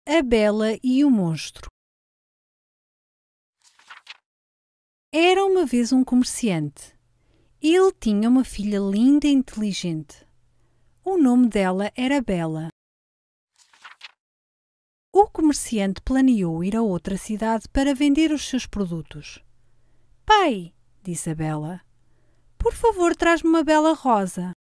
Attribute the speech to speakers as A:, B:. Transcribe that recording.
A: A Bela e o Monstro. Era uma vez um comerciante. Ele tinha uma filha linda e inteligente. O nome dela era Bela. O comerciante planeou ir a outra cidade para vender os seus produtos. Pai, disse a Bela, por favor, traz-me uma bela rosa.